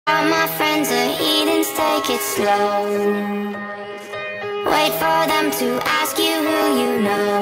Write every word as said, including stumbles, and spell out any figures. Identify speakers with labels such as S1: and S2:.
S1: All my friends are heathens, take it slow. Wait for them to ask you who you know.